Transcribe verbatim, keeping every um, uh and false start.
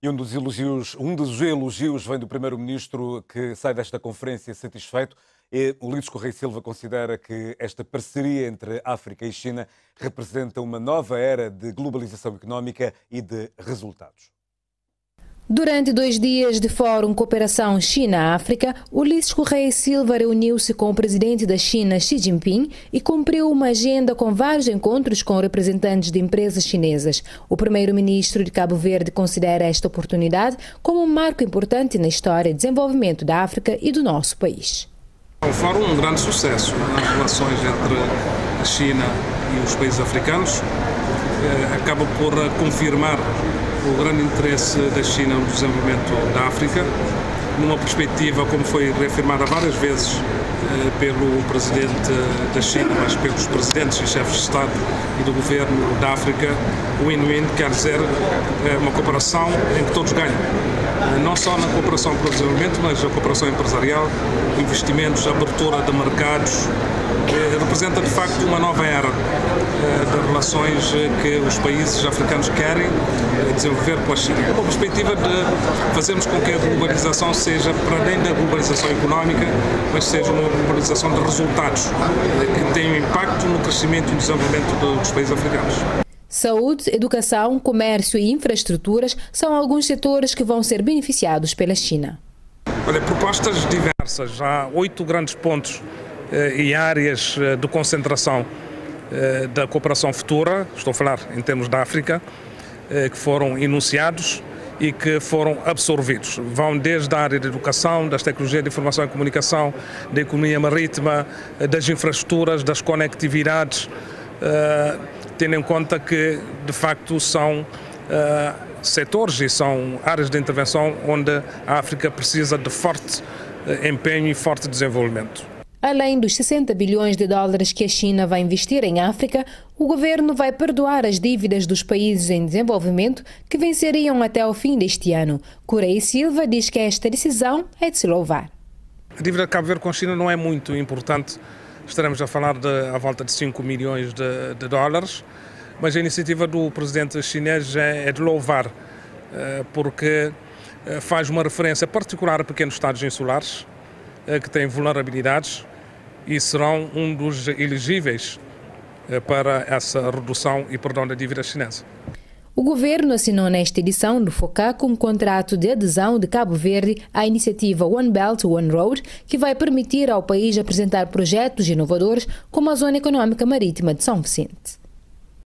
E um dos elogios, um dos elogios vem do primeiro-ministro, que sai desta conferência satisfeito. E o Ulisses Correia Silva considera que esta parceria entre África e China representa uma nova era de globalização económica e de resultados. Durante dois dias de Fórum Cooperação China-África, Ulisses Correia Silva reuniu-se com o presidente da China, Xi Jinping, e cumpriu uma agenda com vários encontros com representantes de empresas chinesas. O primeiro-ministro de Cabo Verde considera esta oportunidade como um marco importante na história e desenvolvimento da África e do nosso país. É um fórum um grande sucesso nas relações entre a China e os países africanos. Acaba por confirmar o grande interesse da China no desenvolvimento da África, numa perspectiva, como foi reafirmada várias vezes eh, pelo presidente da China, mas pelos presidentes e chefes de Estado e do governo da África, o win-win quer dizer eh, uma cooperação em que todos ganham. Eh, não só na cooperação para o desenvolvimento, mas a cooperação empresarial, investimentos, abertura de mercados, eh, representa de facto uma nova era eh, de relações que os países africanos querem desenvolver com a China. É uma perspectiva de fazermos com que a globalização seja para além da globalização económica, mas seja uma globalização de resultados que tenha um impacto no crescimento e desenvolvimento dos países africanos. Saúde, educação, comércio e infraestruturas são alguns setores que vão ser beneficiados pela China. Olha, propostas diversas, há oito grandes pontos eh, e áreas eh, de concentração eh, da cooperação futura, estou a falar em termos da África, que foram enunciados e que foram absorvidos. Vão desde a área da educação, das tecnologias de informação e comunicação, da economia marítima, das infraestruturas, das conectividades, uh, tendo em conta que, de facto, são uh, setores e são áreas de intervenção onde a África precisa de forte uh, empenho e forte desenvolvimento. Além dos sessenta bilhões de dólares que a China vai investir em África, o governo vai perdoar as dívidas dos países em desenvolvimento que venceriam até ao fim deste ano. Correia Silva diz que esta decisão é de se louvar. A dívida de Cabo Verde com a China não é muito importante. Estaremos a falar de à volta de cinco milhões de, de dólares, mas a iniciativa do presidente chinês é, é de louvar, porque faz uma referência particular a pequenos estados insulares que têm vulnerabilidades e serão um dos elegíveis para essa redução e perdão da dívida chinesa. O governo assinou nesta edição do FOCAC um contrato de adesão de Cabo Verde à iniciativa One Belt, One Road, que vai permitir ao país apresentar projetos inovadores como a Zona Econômica Marítima de São Vicente.